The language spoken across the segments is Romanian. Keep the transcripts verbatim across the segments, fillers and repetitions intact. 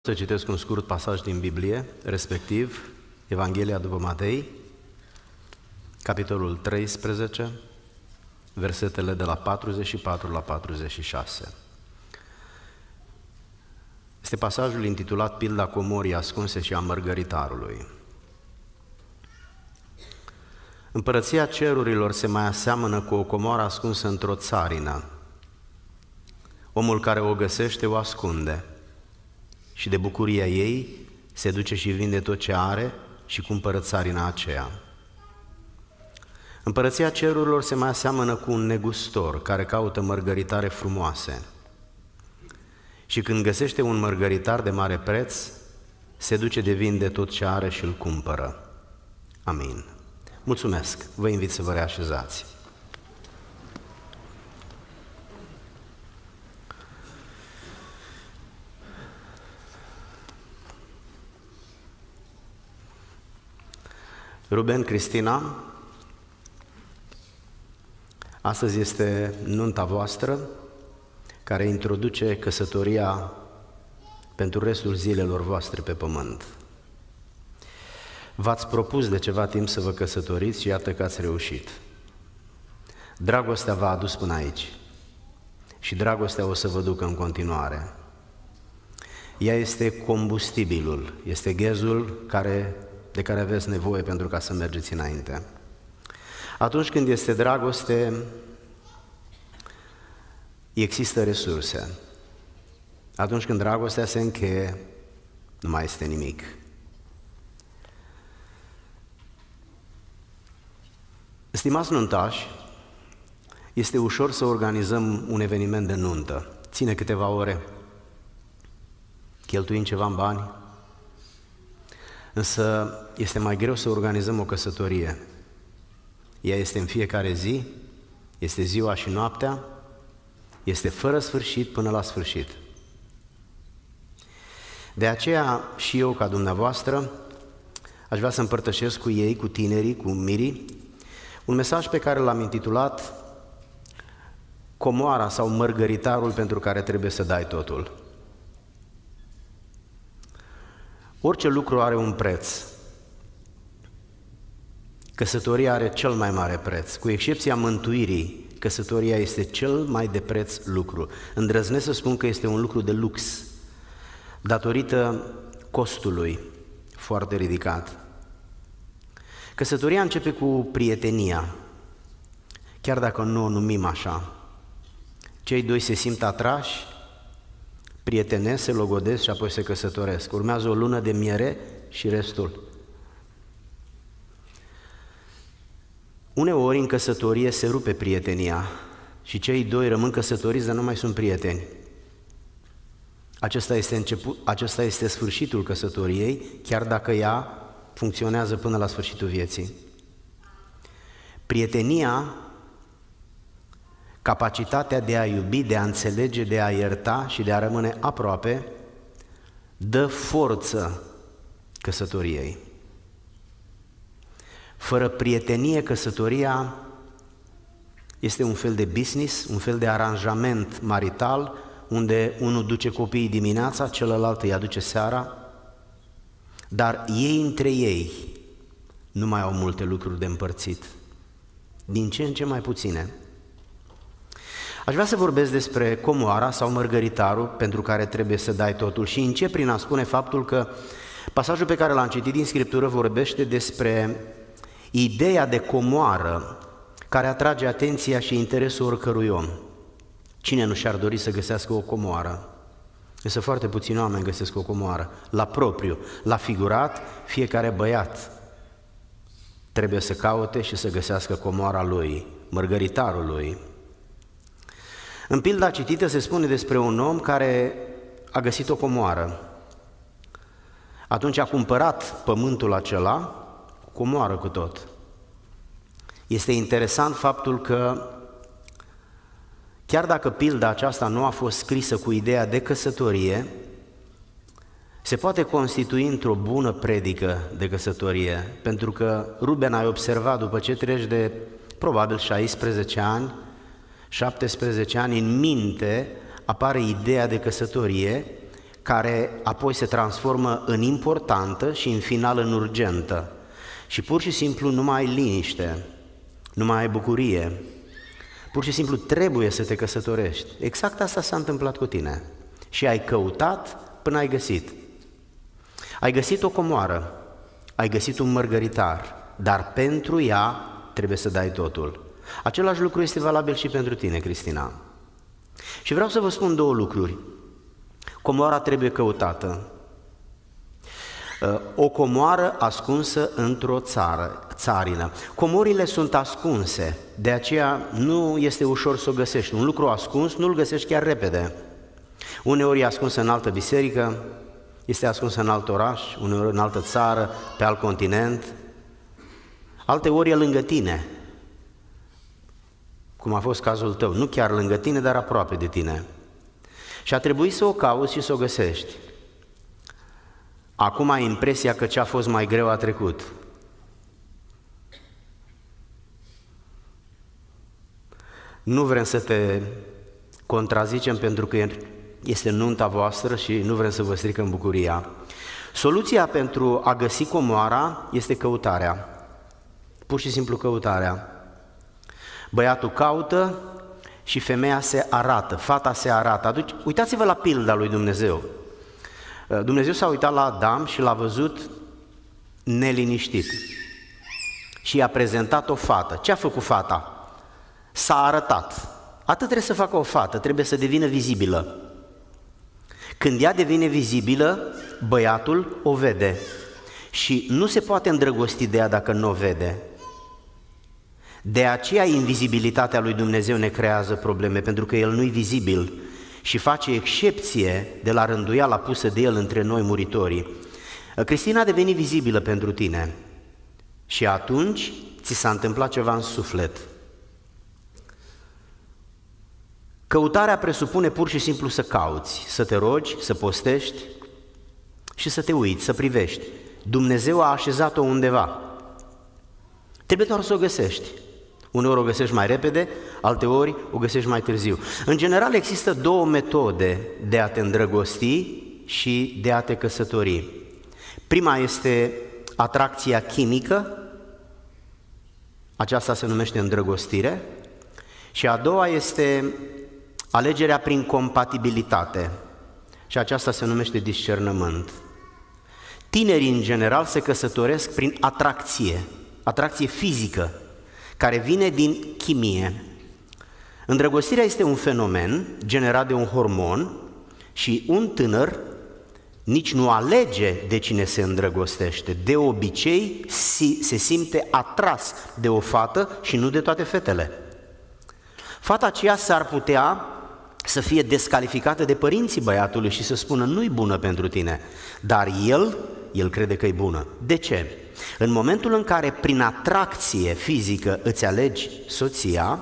Să citesc un scurt pasaj din Biblie, respectiv Evanghelia după Matei, capitolul treisprezece, versetele de la patruzeci și patru la patruzeci și șase. Este pasajul intitulat Pilda comorii ascunse și a mărgăritarului. Împărăția cerurilor se mai aseamănă cu o comoară ascunsă într-o țarină. Omul care o găsește o ascunde și de bucuria ei se duce și vinde tot ce are și cumpără țarina aceea. Împărăția cerurilor se mai aseamănă cu un negustor care caută mărgăritare frumoase și când găsește un mărgăritar de mare preț, se duce de vinde tot ce are și îl cumpără. Amin. Mulțumesc. Vă invit să vă reașezați. Ruben, Cristina, astăzi este nunta voastră care introduce căsătoria pentru restul zilelor voastre pe pământ. V-ați propus de ceva timp să vă căsătoriți și iată că ați reușit. Dragostea v-a adus până aici și dragostea o să vă ducă în continuare. Ea este combustibilul, este ghezul care, de care aveți nevoie pentru ca să mergeți înainte. Atunci când este dragoste, există resurse. Atunci când dragostea se încheie, nu mai este nimic. Stimați nuntași, este ușor să organizăm un eveniment de nuntă. Ține câteva ore, cheltuim ceva în bani, însă este mai greu să organizăm o căsătorie. Ea este în fiecare zi, este ziua și noaptea, este fără sfârșit până la sfârșit. De aceea și eu, ca dumneavoastră, aș vrea să împărtășesc cu ei, cu tinerii, cu mirii, un mesaj pe care l-am intitulat Comoara sau mărgăritarul pentru care trebuie să dai totul. Orice lucru are un preț. Căsătoria are cel mai mare preț. Cu excepția mântuirii, căsătoria este cel mai de preț lucru. Îndrăznesc să spun că este un lucru de lux, datorită costului foarte ridicat. Căsătoria începe cu prietenia, chiar dacă nu o numim așa. Cei doi se simt atrași, prietenesc, se logodesc și apoi se căsătoresc. Urmează o lună de miere și restul. Uneori în căsătorie se rupe prietenia și cei doi rămân căsătoriți, dar nu mai sunt prieteni. Acesta este, început, acesta este sfârșitul căsătoriei, chiar dacă ea funcționează până la sfârșitul vieții. Prietenia, capacitatea de a iubi, de a înțelege, de a ierta și de a rămâne aproape, dă forță căsătoriei. Fără prietenie, căsătoria este un fel de business, un fel de aranjament marital, unde unul duce copiii dimineața, celălalt îi aduce seara, dar ei între ei nu mai au multe lucruri de împărțit, din ce în ce mai puține. Aș vrea să vorbesc despre comoara sau mărgăritarul pentru care trebuie să dai totul și încep prin a spune faptul că pasajul pe care l-am citit din Scriptură vorbește despre ideea de comoară care atrage atenția și interesul oricărui om. Cine nu și-ar dori să găsească o comoară? Însă foarte puțini oameni găsesc o comoară. La propriu, la figurat, fiecare băiat trebuie să caute și să găsească comoara lui, mărgăritarul lui. În pilda citită se spune despre un om care a găsit o comoară. Atunci a cumpărat pământul acela cu comoară cu tot. Este interesant faptul că chiar dacă pilda aceasta nu a fost scrisă cu ideea de căsătorie, se poate constitui într-o bună predică de căsătorie, pentru că Ruben, ai observat, după ce treci de probabil șaisprezece ani, șaptesprezece ani, în minte apare ideea de căsătorie care apoi se transformă în importantă și în final în urgentă. Și pur și simplu nu mai ai liniște, nu mai ai bucurie, pur și simplu trebuie să te căsătorești. Exact asta s-a întâmplat cu tine. Și ai căutat până ai găsit. Ai găsit o comoară, ai găsit un mărgăritar, dar pentru ea trebuie să dai totul. Același lucru este valabil și pentru tine, Cristina. Și vreau să vă spun două lucruri. Comoara trebuie căutată. O comoară ascunsă într-o țară, țarină. Comorile sunt ascunse, de aceea nu este ușor să o găsești. Un lucru ascuns nu-l găsești chiar repede. Uneori e ascunsă în altă biserică, este ascunsă în alt oraș, uneori în altă țară, pe alt continent. Alteori e lângă tine, cum a fost cazul tău, nu chiar lângă tine, dar aproape de tine. Și a trebuit să o cauți și să o găsești. Acum ai impresia că ce-a fost mai greu a trecut. Nu vrem să te contrazicem pentru că este nunta voastră și nu vrem să vă stricăm bucuria. Soluția pentru a găsi comoara este căutarea. Pur și simplu căutarea. Băiatul caută și femeia se arată, fata se arată. Aduci, uitați-vă la pilda lui Dumnezeu. Dumnezeu s-a uitat la Adam și l-a văzut neliniștit și i-a prezentat o fată. Ce a făcut fata? S-a arătat. Atât trebuie să facă o fată, trebuie să devină vizibilă. Când ea devine vizibilă, băiatul o vede și nu se poate îndrăgosti de ea dacă nu o vede. De aceea invizibilitatea lui Dumnezeu ne creează probleme, pentru că El nu-i vizibil și face excepție de la rânduiala pusă de El între noi muritorii. Cristina a devenit vizibilă pentru tine și atunci ți s-a întâmplat ceva în suflet. Căutarea presupune pur și simplu să cauți, să te rogi, să postești și să te uiți, să privești. Dumnezeu a așezat-o undeva. Trebuie doar să o găsești. Uneori o găsești mai repede, alteori o găsești mai târziu. În general există două metode de a te îndrăgosti și de a te căsători. Prima este atracția chimică, aceasta se numește îndrăgostire, și a doua este alegerea prin compatibilitate și aceasta se numește discernământ. Tinerii în general se căsătoresc prin atracție, atracție fizică, care vine din chimie. Îndrăgostirea este un fenomen generat de un hormon și un tânăr nici nu alege de cine se îndrăgostește. De obicei se simte atras de o fată și nu de toate fetele. Fata aceea s-ar putea să fie descalificată de părinții băiatului și să spună nu-i bună pentru tine, dar el, el crede că e bună. De ce? În momentul în care prin atracție fizică îți alegi soția,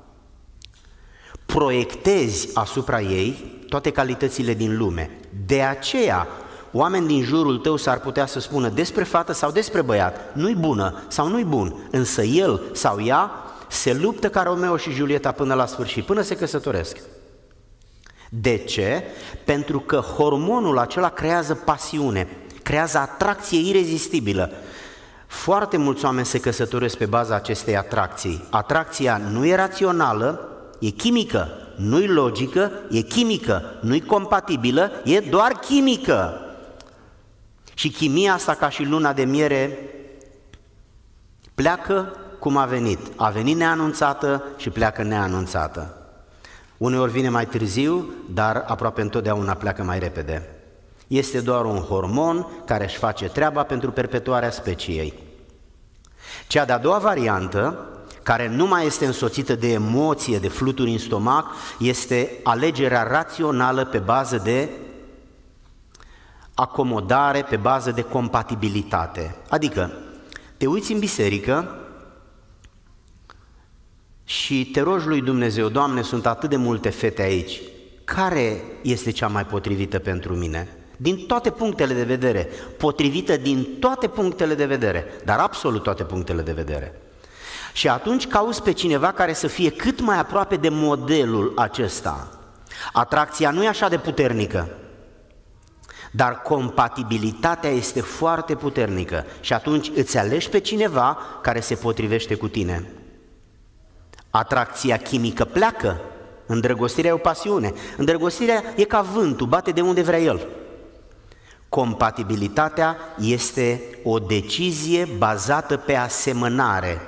proiectezi asupra ei toate calitățile din lume. De aceea, oameni din jurul tău s-ar putea să spună despre fată sau despre băiat, nu-i bună sau nu-i bun, însă el sau ea se luptă ca Romeo și Julieta până la sfârșit, până se căsătoresc. De ce? Pentru că hormonul acela creează pasiune, creează atracție irezistibilă. Foarte mulți oameni se căsătoresc pe baza acestei atracții. Atracția nu e rațională, e chimică, nu-i logică, e chimică, nu-i compatibilă, e doar chimică. Și chimia asta, ca și luna de miere, pleacă cum a venit. A venit neanunțată și pleacă neanunțată. Uneori vine mai târziu, dar aproape întotdeauna pleacă mai repede. Este doar un hormon care își face treaba pentru perpetuarea speciei. Cea de-a doua variantă, care nu mai este însoțită de emoție, de fluturi în stomac, este alegerea rațională pe bază de acomodare, pe bază de compatibilitate. Adică, te uiți în biserică și te rogi lui Dumnezeu, Doamne, sunt atât de multe fete aici, care este cea mai potrivită pentru mine? Din toate punctele de vedere, potrivită din toate punctele de vedere, dar absolut toate punctele de vedere. Și atunci cauți pe cineva care să fie cât mai aproape de modelul acesta. Atracția nu e așa de puternică. Dar compatibilitatea este foarte puternică și atunci îți alegi pe cineva care se potrivește cu tine. Atracția chimică pleacă, îndrăgostirea e o pasiune, îndrăgostirea e ca vântul, bate de unde vrea el. Compatibilitatea este o decizie bazată pe asemănare.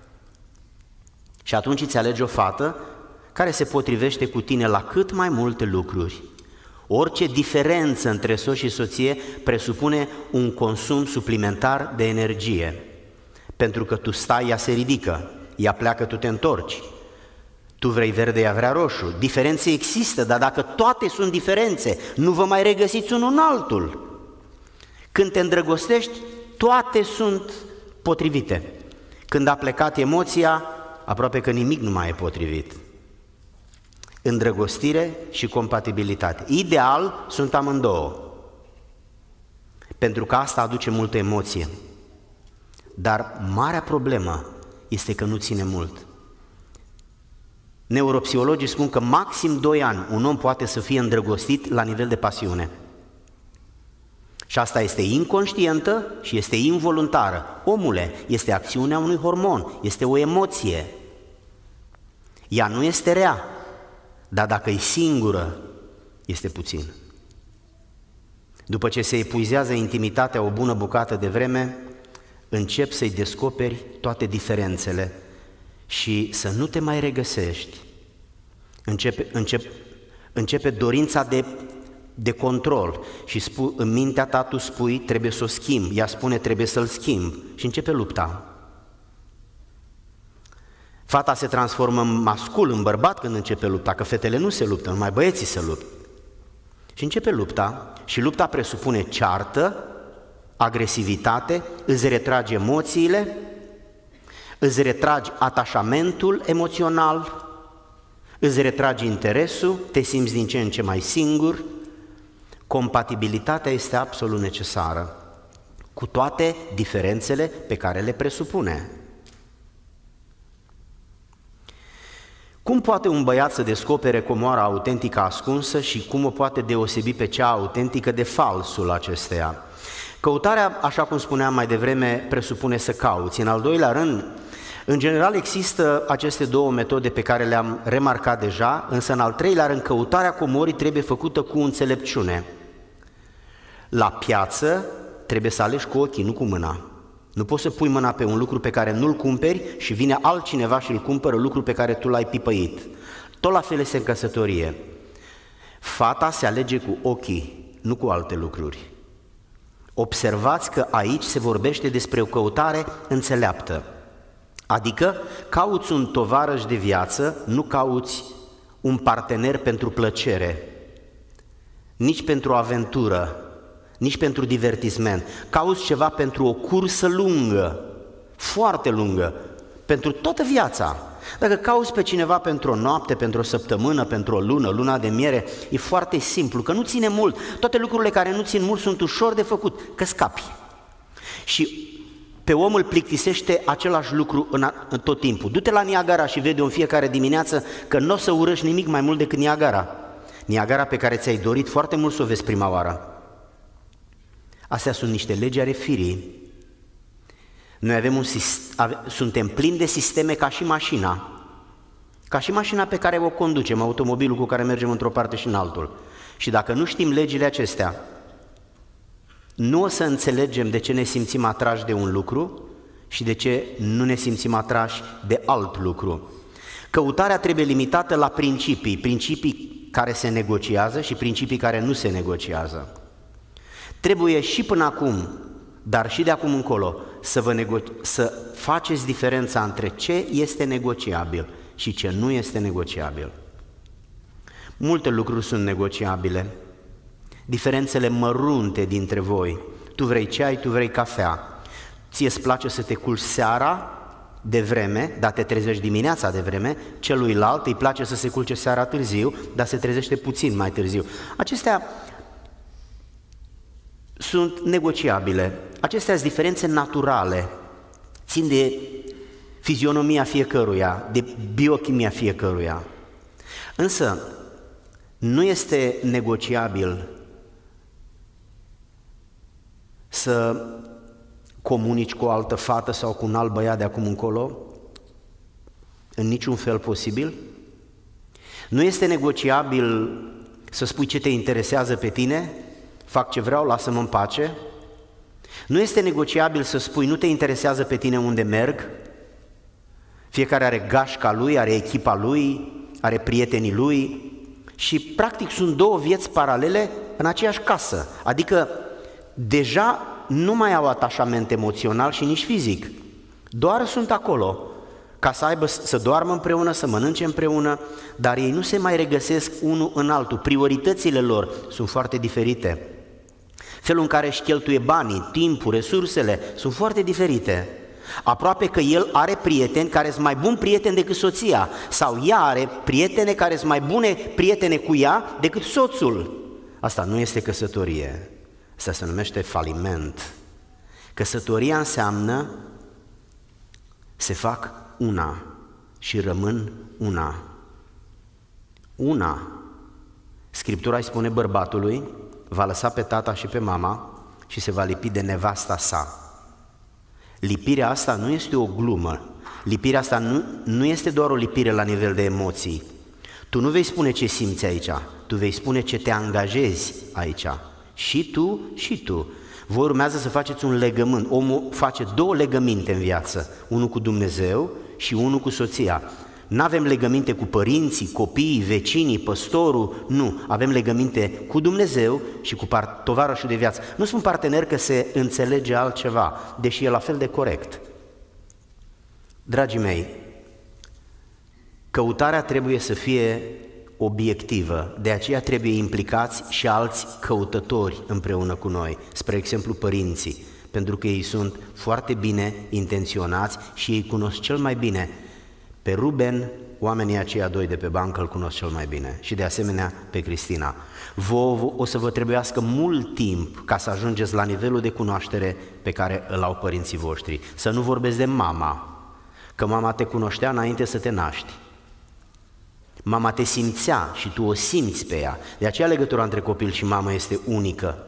Și atunci îți alegi o fată care se potrivește cu tine la cât mai multe lucruri. Orice diferență între soț și soție presupune un consum suplimentar de energie. Pentru că tu stai, ea se ridică, ea pleacă, tu te întorci. Tu vrei verde, ea vrea roșu. Diferențe există, dar dacă toate sunt diferențe, nu vă mai regăsiți unul în altul. Când te îndrăgostești, toate sunt potrivite. Când a plecat emoția, aproape că nimic nu mai e potrivit. Îndrăgostire și compatibilitate. Ideal sunt amândouă, pentru că asta aduce multă emoție. Dar marea problemă este că nu ține mult. Neuropsihologii spun că maxim doi ani un om poate să fie îndrăgostit la nivel de pasiune. Și asta este inconștientă și este involuntară. Omule, este acțiunea unui hormon, este o emoție. Ea nu este rea, dar dacă e singură, este puțin. După ce se epuizează intimitatea o bună bucată de vreme, încep să-i descoperi toate diferențele și să nu te mai regăsești. Începe, încep, începe dorința de, de control și spu, în mintea ta tu spui trebuie să o schimb, ea spune trebuie să-l schimb și începe lupta. Fata se transformă în mascul, în bărbat când începe lupta, că fetele nu se luptă, numai băieții se luptă. Și începe lupta și lupta presupune ceartă, agresivitate, îți retragi emoțiile, îți retragi atașamentul emoțional, îți retragi interesul, te simți din ce în ce mai singur. Compatibilitatea este absolut necesară, cu toate diferențele pe care le presupune. Cum poate un băiat să descopere comoara autentică ascunsă și cum o poate deosebi pe cea autentică de falsul acesteia? Căutarea, așa cum spuneam mai devreme, presupune să cauți. În al doilea rând, în general există aceste două metode pe care le-am remarcat deja, însă în al treilea rând, căutarea comorii trebuie făcută cu înțelepciune. La piață trebuie să alegi cu ochii, nu cu mâna. Nu poți să pui mâna pe un lucru pe care nu-l cumperi și vine altcineva și îl cumpără lucru pe care tu l-ai pipăit. Tot la fel este în căsătorie. Fata se alege cu ochii, nu cu alte lucruri. Observați că aici se vorbește despre o căutare înțeleaptă. Adică cauți un tovarăș de viață, nu cauți un partener pentru plăcere, nici pentru aventură, nici pentru divertisment. Cauți ceva pentru o cursă lungă, foarte lungă, pentru toată viața. Dacă cauți pe cineva pentru o noapte, pentru o săptămână, pentru o lună, luna de miere, e foarte simplu, că nu ține mult. Toate lucrurile care nu țin mult sunt ușor de făcut, că scapi. Și pe om îl plictisește același lucru în, a, în tot timpul. Du-te la Niagara și vede în fiecare dimineață că nu o să urăști nimic mai mult decât Niagara. Niagara pe care ți-ai dorit foarte mult să o vezi prima oară. Astea sunt niște legi ale firii. Noi avem un, ave, suntem plini de sisteme ca și mașina. Ca și mașina pe care o conducem, automobilul cu care mergem într-o parte și în altul. Și dacă nu știm legile acestea, nu o să înțelegem de ce ne simțim atrași de un lucru și de ce nu ne simțim atrași de alt lucru. Căutarea trebuie limitată la principii, principii care se negociază și principii care nu se negociază. Trebuie și până acum, dar și de acum încolo, să, vă nego- să faceți diferența între ce este negociabil și ce nu este negociabil. Multe lucruri sunt negociabile. Diferențele mărunte dintre voi. Tu vrei ceai, tu vrei cafea. Ție îți place să te culci seara de vreme, dar te trezești dimineața de vreme, celuilalt îi place să se culce seara târziu, dar se trezește puțin mai târziu. Acestea sunt negociabile. Acestea sunt diferențe naturale, țin de fizionomia fiecăruia, de biochimia fiecăruia. Însă, nu este negociabil să comunici cu o altă fată sau cu un alt băiat de acum încolo? În niciun fel posibil. Nu este negociabil să spui ce te interesează pe tine, fac ce vreau, lasă-mă în pace. Nu este negociabil să spui nu te interesează pe tine unde merg. Fiecare are gașca lui, are echipa lui, are prietenii lui și practic sunt două vieți paralele în aceeași casă. Adică deja nu mai au atașament emoțional și nici fizic, doar sunt acolo ca să aibă, să doarmă împreună, să mănânce împreună, dar ei nu se mai regăsesc unul în altul, prioritățile lor sunt foarte diferite. Felul în care își cheltuie banii, timpul, resursele sunt foarte diferite. Aproape că el are prieteni care sunt mai buni prieteni decât soția sau ea are prietene care sunt mai bune prietene cu ea decât soțul. Asta nu este căsătorie, asta se numește faliment. Căsătoria înseamnă se fac una și rămân una. Una. Scriptura îi spune bărbatului, va lăsa pe tata și pe mama și se va lipi de nevasta sa. Lipirea asta nu este o glumă, lipirea asta nu, nu este doar o lipire la nivel de emoții. Tu nu vei spune ce simți aici, tu vei spune ce te angajezi aici. Și tu, și tu. Voi urmează să faceți un legământ. Omul face două legăminte în viață, unul cu Dumnezeu și unul cu soția. N-avem legăminte cu părinții, copiii, vecinii, păstorul, nu. Avem legăminte cu Dumnezeu și cu tovarășul de viață. Nu spun partener că se înțelege altceva, deși e la fel de corect. Dragii mei, căutarea trebuie să fie obiectivă, de aceea trebuie implicați și alți căutători împreună cu noi, spre exemplu părinții, pentru că ei sunt foarte bine intenționați și ei cunosc cel mai bine. Pe Ruben, oamenii aceia doi de pe bancă îl cunosc cel mai bine și de asemenea pe Cristina. Vă o să vă trebuiască mult timp ca să ajungeți la nivelul de cunoaștere pe care îl au părinții voștri. Să nu vorbesc de mama, că mama te cunoștea înainte să te naști. Mama te simțea și tu o simți pe ea. De aceea legătura între copil și mamă este unică.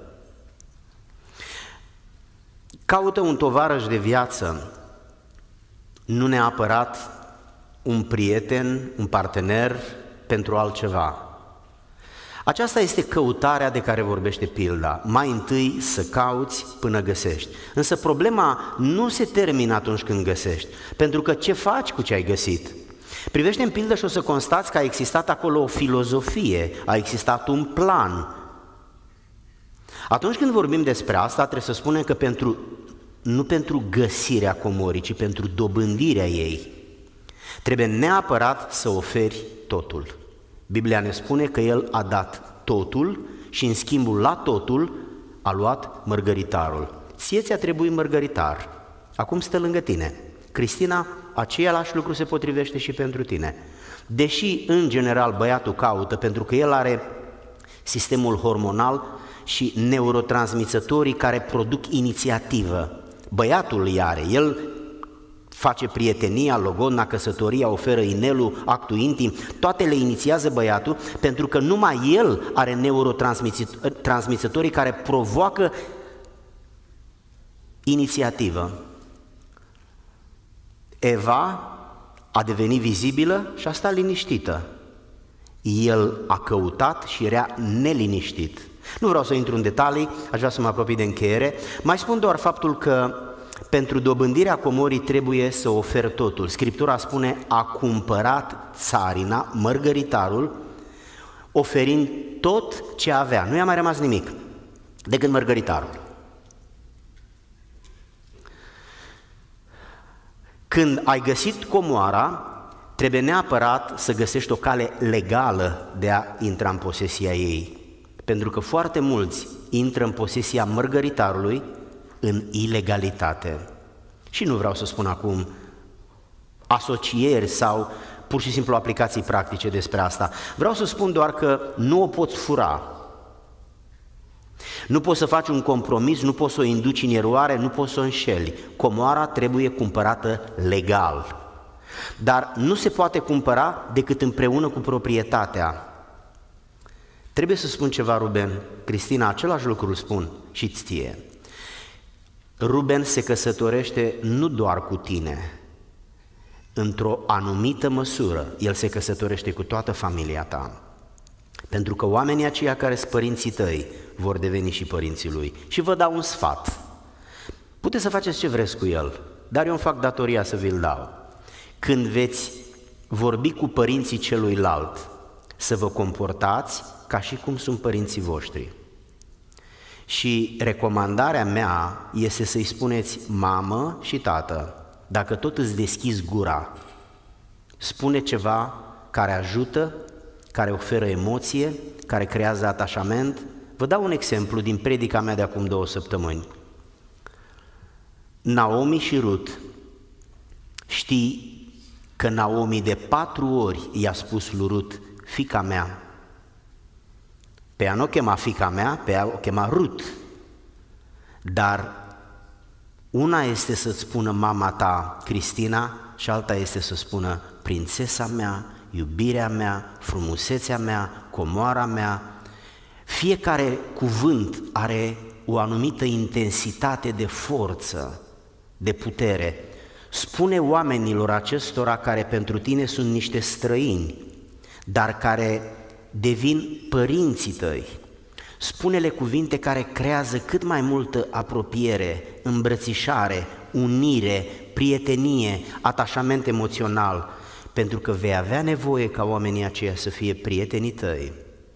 Caută un tovarăș de viață, nu neapărat un prieten, un partener pentru altceva. Aceasta este căutarea de care vorbește pilda. Mai întâi să cauți până găsești. Însă problema nu se termină atunci când găsești, pentru că ce faci cu ce ai găsit? Privește în pildă și o să constați că a existat acolo o filozofie, a existat un plan. Atunci când vorbim despre asta, trebuie să spunem că pentru, nu pentru găsirea comorii, ci pentru dobândirea ei. Trebuie neapărat să oferi totul. Biblia ne spune că El a dat totul și în schimbul la totul a luat mărgăritarul. Ție ți-a trebuit mărgăritar, acum stă lângă tine. Cristina, același lucru se potrivește și pentru tine. Deși, în general, băiatul caută pentru că el are sistemul hormonal și neurotransmițătorii care produc inițiativă. Băiatul îi are, el face prietenia, logodna, căsătoria, oferă inelul, actul intim, toate le inițiază băiatul pentru că numai el are neurotransmițătorii care provoacă inițiativă. Eva a devenit vizibilă și a stat liniștită. El a căutat și era neliniștit. Nu vreau să intru în detalii, aș vrea să mă apropii de încheiere. Mai spun doar faptul că pentru dobândirea comorii trebuie să ofer totul. Scriptura spune, a cumpărat țarina, mărgăritarul, oferind tot ce avea. Nu i-a mai rămas nimic decât mărgăritarul. Când ai găsit comoara, trebuie neapărat să găsești o cale legală de a intra în posesia ei. Pentru că foarte mulți intră în posesia mărgăritarului în ilegalitate. Și nu vreau să spun acum asocieri sau pur și simplu aplicații practice despre asta. Vreau să spun doar că nu o poți fura. Nu poți să faci un compromis, nu poți să o induci în eroare, nu poți să o înșeli. Comoara trebuie cumpărată legal. Dar nu se poate cumpăra decât împreună cu proprietatea. Trebuie să spun ceva, Ruben, Cristina, același lucru îl spun și ție. Ruben se căsătorește nu doar cu tine, într-o anumită măsură, el se căsătorește cu toată familia ta. Pentru că oamenii aceia care sunt părinții tăi vor deveni și părinții lui. Și vă dau un sfat. Puteți să faceți ce vreți cu el, dar eu îmi fac datoria să vi-l dau. Când veți vorbi cu părinții celuilalt, să vă comportați ca și cum sunt părinții voștri. Și recomandarea mea este să-i spuneți mamă și tată, dacă tot îți deschizi gura, spune ceva care ajută, care oferă emoție, care creează atașament. Vă dau un exemplu din predica mea de acum două săptămâni. Naomi și Rut. Știi că Naomi de patru ori i-a spus lui Rut, fiica mea. Pe ea nu o chema fiica mea, pe ea o chema Rut. Dar una este să-ți spună mama ta, Cristina, și alta este să spună prințesa mea, iubirea mea, frumusețea mea, comoara mea. Fiecare cuvânt are o anumită intensitate de forță, de putere. Spune oamenilor acestora care pentru tine sunt niște străini, dar care devin părinții tăi. Spune-le cuvinte care creează cât mai multă apropiere, îmbrățișare, unire, prietenie, atașament emoțional, pentru că vei avea nevoie ca oamenii aceia să fie prietenii tăi.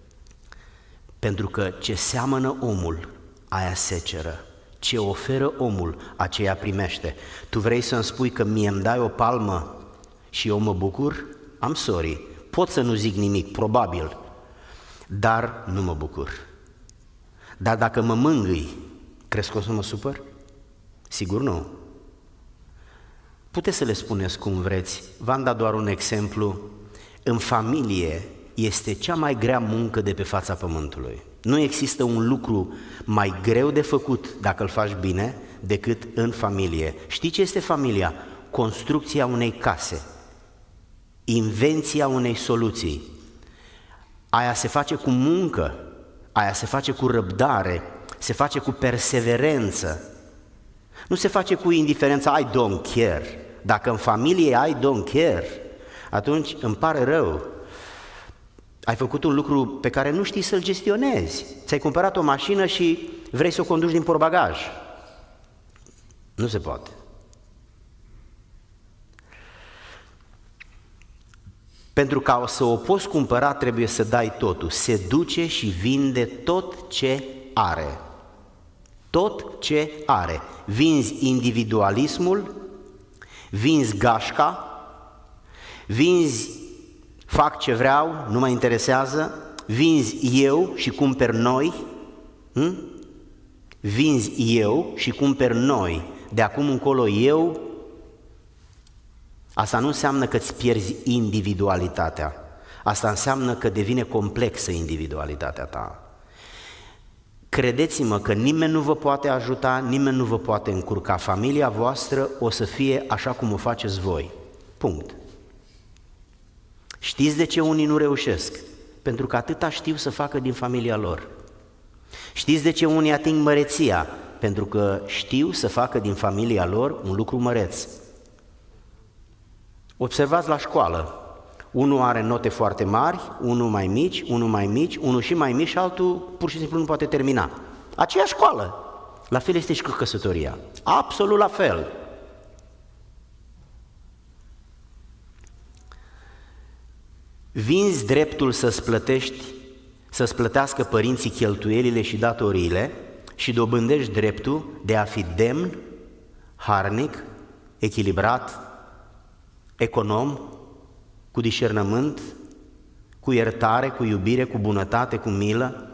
Pentru că ce seamănă omul, aia seceră. Ce oferă omul, aceea primește. Tu vrei să-mi spui că mie îmi dai o palmă și eu mă bucur? Am sorry, pot să nu zic nimic, probabil, dar nu mă bucur. Dar dacă mă mângâi, crezi că o să mă supăr? Sigur nu. Puteți să le spuneți cum vreți, v-am dat doar un exemplu. În familie este cea mai grea muncă de pe fața pământului. Nu există un lucru mai greu de făcut dacă îl faci bine decât în familie. Știi ce este familia? Construcția unei case, invenția unei soluții. Aia se face cu muncă, aia se face cu răbdare, se face cu perseverență. Nu se face cu indiferența, I don't care. Dacă în familie I don't care, atunci îmi pare rău. Ai făcut un lucru pe care nu știi să-l gestionezi. Ți-ai cumpărat o mașină și vrei să o conduci din portbagaj. Nu se poate. Pentru ca să o poți cumpăra trebuie să dai totul. Se duce și vinde tot ce are. Tot ce are. Vinzi individualismul, vinzi gașca, vinzi fac ce vreau, nu mă interesează, vinzi eu și cumperi noi, hm? Vinzi eu și cumperi noi, de acum încolo eu. Asta nu înseamnă că îți pierzi individualitatea, asta înseamnă că devine complexă individualitatea ta. Credeți-mă că nimeni nu vă poate ajuta, nimeni nu vă poate încurca, familia voastră o să fie așa cum o faceți voi, punct. Știți de ce unii nu reușesc? Pentru că atâta știu să facă din familia lor. Știți de ce unii ating măreția? Pentru că știu să facă din familia lor un lucru măreț. Observați la școală, unul are note foarte mari, unul mai mici, unul mai mici, unul și mai mici și altul pur și simplu nu poate termina. Aceeași școală. La fel este și cu căsătoria. Absolut la fel. Vinzi dreptul să-ți plătești, să-ți plătească părinții cheltuielile și datoriile și dobândești dreptul de a fi demn, harnic, echilibrat, econom, cu discernământ, cu iertare, cu iubire, cu bunătate, cu milă.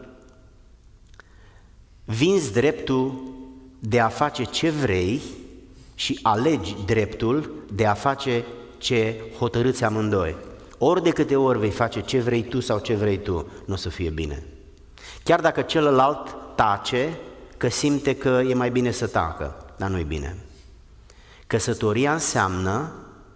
Vinzi dreptul de a face ce vrei și alegi dreptul de a face ce hotărâți amândoi. Ori de câte ori vei face ce vrei tu sau ce vrei tu, nu o să fie bine. Chiar dacă celălalt tace, că simte că e mai bine să tacă, dar nu-i bine. Căsătoria înseamnă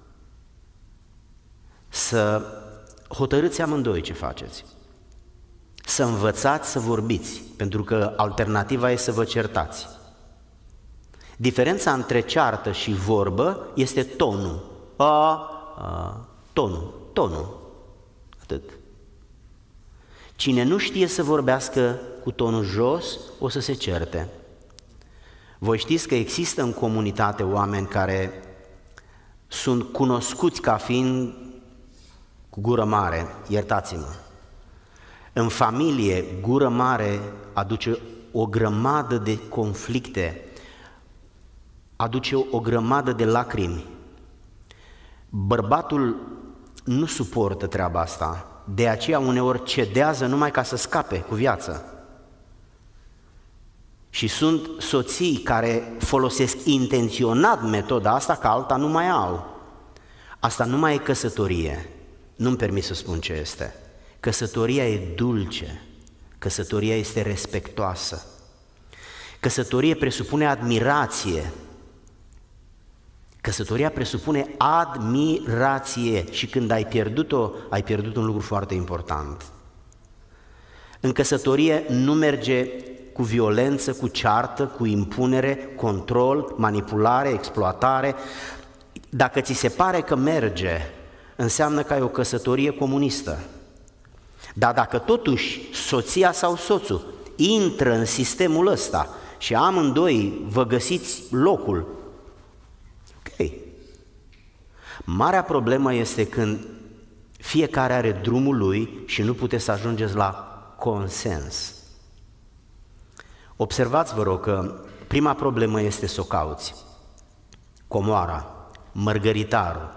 să hotărâți amândoi ce faceți, să învățați să vorbiți, pentru că alternativa e să vă certați. Diferența între ceartă și vorbă este tonul. A, a, tonul, tonul. Atât. Cine nu știe să vorbească cu tonul jos, o să se certe. Voi știți că există în comunitate oameni care sunt cunoscuți ca fiind cu gură mare, iertați-mă. În familie, gură mare aduce o grămadă de conflicte, aduce o grămadă de lacrimi. Bărbatul nu suportă treaba asta, de aceea uneori cedează numai ca să scape cu viață. Și sunt soții care folosesc intenționat metoda asta, că alta nu mai au. Asta nu mai e căsătorie, nu-mi permit să spun ce este. Căsătoria e dulce, căsătoria este respectoasă. Căsătorie presupune admirație. Căsătoria presupune admirație și când ai pierdut-o, ai pierdut un lucru foarte important. În căsătorie nu merge cu violență, cu ceartă, cu impunere, control, manipulare, exploatare. Dacă ți se pare că merge, înseamnă că ai o căsătorie comunistă. Dar dacă totuși soția sau soțul intră în sistemul ăsta și amândoi vă găsiți locul, ok. Marea problemă este când fiecare are drumul lui și nu puteți să ajungeți la consens. Observați, vă rog, că prima problemă este să o cauți. Comoara, mărgăritarul,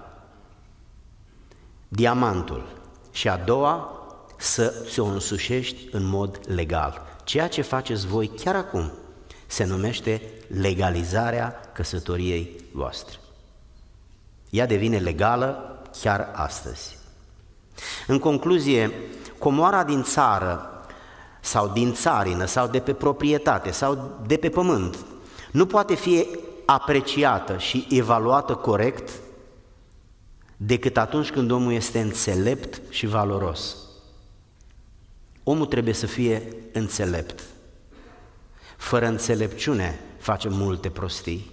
diamantul și a doua, să ți-o însușești în mod legal. Ceea ce faceți voi chiar acum se numește legalizarea căsătoriei voastre. Ea devine legală chiar astăzi. În concluzie, comoara din țară sau din țarină sau de pe proprietate sau de pe pământ nu poate fi apreciată și evaluată corect decât atunci când omul este înțelept și valoros. Omul trebuie să fie înțelept. Fără înțelepciune face multe prostii.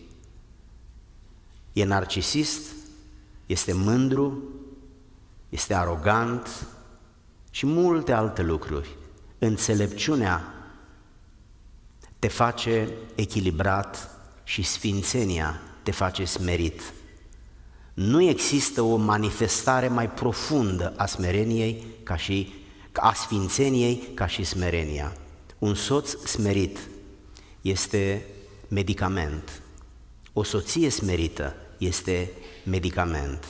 E narcisist, este mândru, este arogant și multe alte lucruri. Înțelepciunea te face echilibrat și sfințenia te face smerit. Nu există o manifestare mai profundă a smereniei ca și a sfințeniei ca și smerenia. Un soț smerit este medicament. O soție smerită este medicament.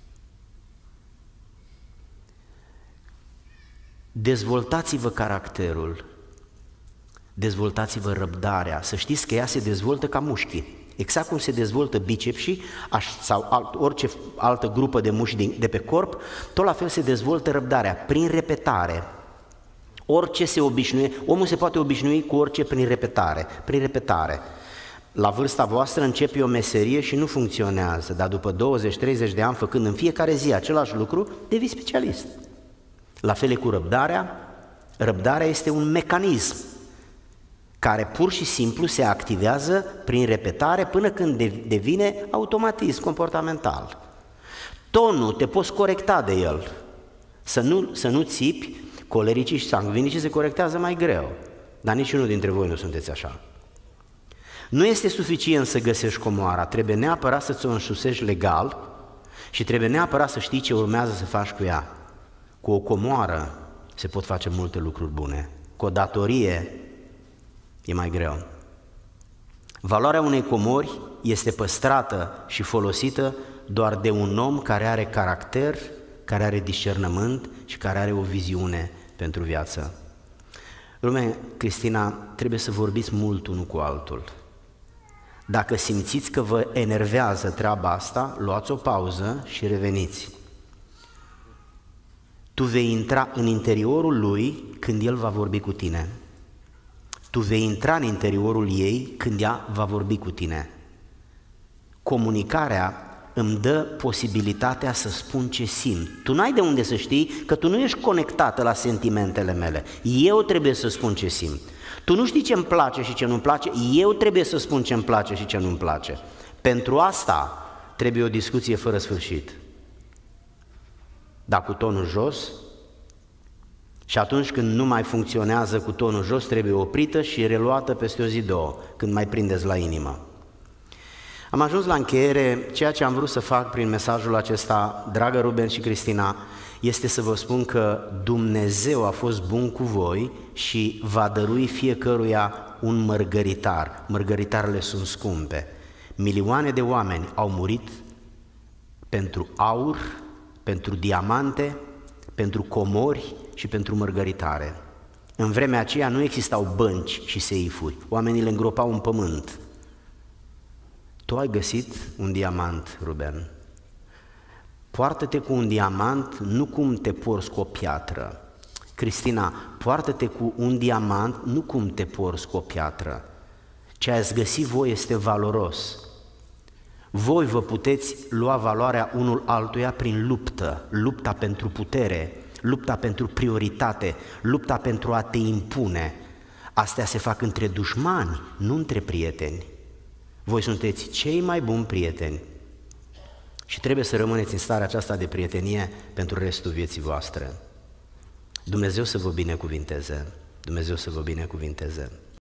Dezvoltați-vă caracterul, dezvoltați-vă răbdarea, să știți că ea se dezvoltă ca mușchii. Exact cum se dezvoltă bicepsii sau alt, orice altă grupă de mușchi de pe corp, tot la fel se dezvoltă răbdarea, prin repetare. Orice se obișnuie, omul se poate obișnui cu orice prin repetare, prin repetare. La vârsta voastră începe o meserie și nu funcționează, dar după douăzeci treizeci de ani, făcând în fiecare zi același lucru, devii specialist. La fel e cu răbdarea. Răbdarea este un mecanism care pur și simplu se activează prin repetare până când devine automatism comportamental. Tonul te poți corecta de el, să nu, să nu țipi, colericii și sangvinicii se corectează mai greu, dar niciunul dintre voi nu sunteți așa. Nu este suficient să găsești comoara, trebuie neapărat să ți-o înșusești legal și trebuie neapărat să știi ce urmează să faci cu ea. Cu o comoară se pot face multe lucruri bune, cu o datorie e mai greu. Valoarea unei comori este păstrată și folosită doar de un om care are caracter, care are discernământ și care are o viziune pentru viață. Lume, Cristina, trebuie să vorbiți mult unul cu altul. Dacă simțiți că vă enervează treaba asta, luați o pauză și reveniți. Tu vei intra în interiorul lui când el va vorbi cu tine. Tu vei intra în interiorul ei când ea va vorbi cu tine. Comunicarea îmi dă posibilitatea să spun ce simt. Tu n-ai de unde să știi că tu nu ești conectată la sentimentele mele. Eu trebuie să spun ce simt. Tu nu știi ce-mi place și ce nu-mi place, eu trebuie să spun ce-mi place și ce nu-mi place. Pentru asta trebuie o discuție fără sfârșit. Dar cu tonul jos, și atunci când nu mai funcționează cu tonul jos, trebuie oprită și reluată peste o zi, două, când mai prindeți la inimă. Am ajuns la încheiere. Ceea ce am vrut să fac prin mesajul acesta, dragă Ruben și Cristina, este să vă spun că Dumnezeu a fost bun cu voi și va dărui fiecăruia un mărgăritar. Mărgăritarele sunt scumpe. Milioane de oameni au murit pentru aur, pentru diamante, pentru comori și pentru mărgăritare. În vremea aceea nu existau bănci și seifuri, oamenii le îngropau în pământ. Tu ai găsit un diamant, Ruben. Poartă-te cu un diamant, nu cum te porți cu o piatră. Cristina, poartă-te cu un diamant, nu cum te porți cu o piatră. Ce ați găsit voi este valoros. Voi vă puteți lua valoarea unul altuia prin luptă, lupta pentru putere, lupta pentru prioritate, lupta pentru a te impune. Astea se fac între dușmani, nu între prieteni. Voi sunteți cei mai buni prieteni și trebuie să rămâneți în starea aceasta de prietenie pentru restul vieții voastre. Dumnezeu să vă binecuvinteze, Dumnezeu să vă binecuvinteze.